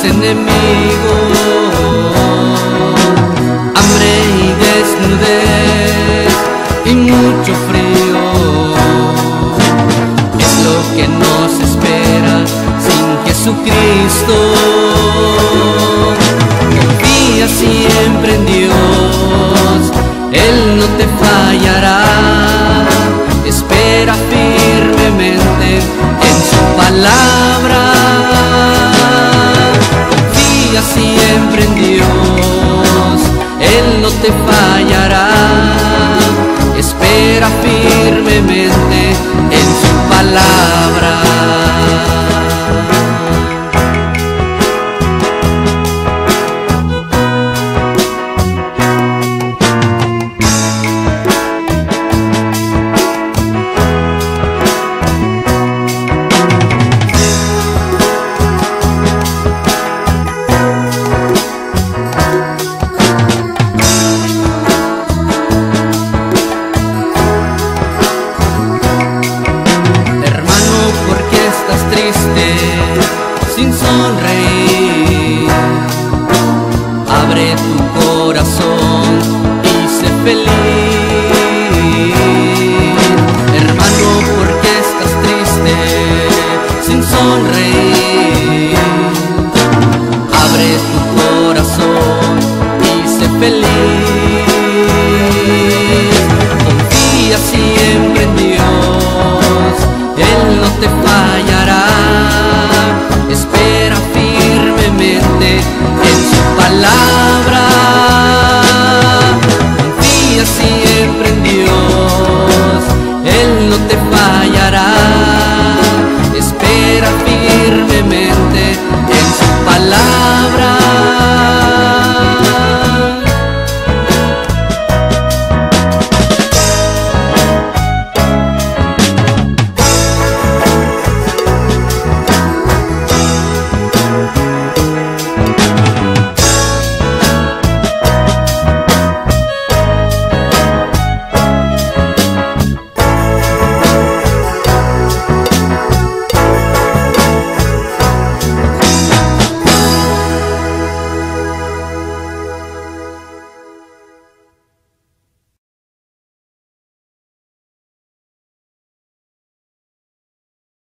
enemigos. Hambre y desnudez y mucho frío es lo que nos espera sin Jesucristo. Confía siempre en Dios, Él no te fallará. Espera firmemente en su palabra. Confía siempre en Dios, Él no te fallará. Espera firmemente en su palabra. Sin sonreír, abre tu corazón y sé feliz. Hermano, ¿por qué estás triste? Sin sonreír, abre tu corazón y sé feliz. Confía siempre en Dios, Él no te fallará. Espera firmemente en su palabra.